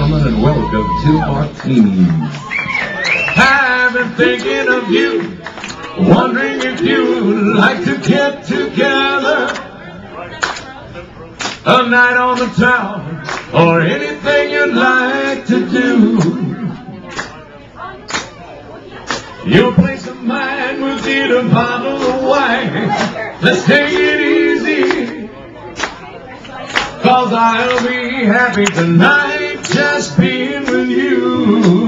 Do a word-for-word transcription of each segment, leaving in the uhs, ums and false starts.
gentlemen, and welcome to Martini's. I've been thinking of you, wondering if you would like to get together. A night on the town, or anything you'd like to do. Your place of mind will need a bottle of wine. Let's take it easy, 'cause I'll be happy tonight just being with you.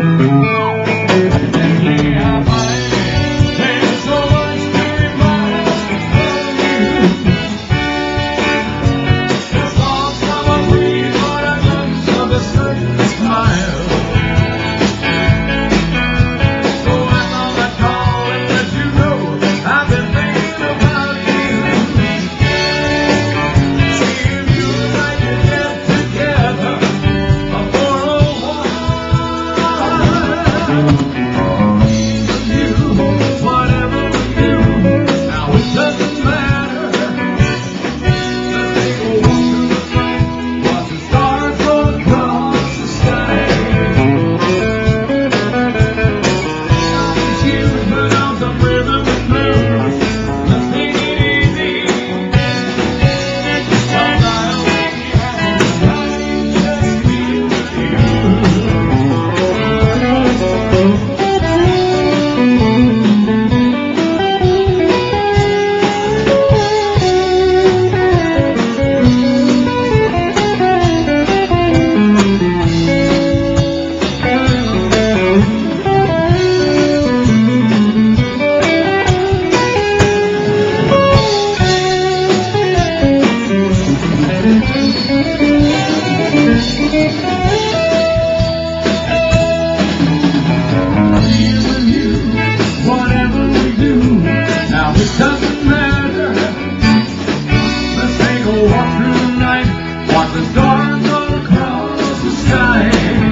Doesn't matter. Let's take a walk through the night, watch the stars all across the sky.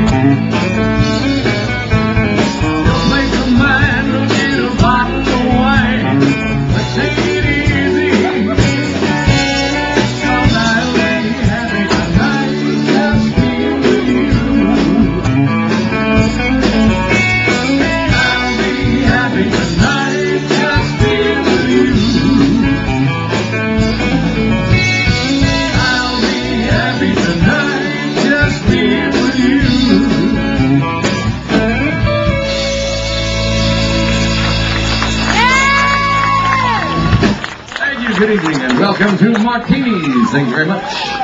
Your place of mind will get a bottle of wine. Let's take it easy, 'cause I'll be happy tonight just being with you. I'll be happy tonight just being with you. Good evening and welcome to Martini's. Thank you very much.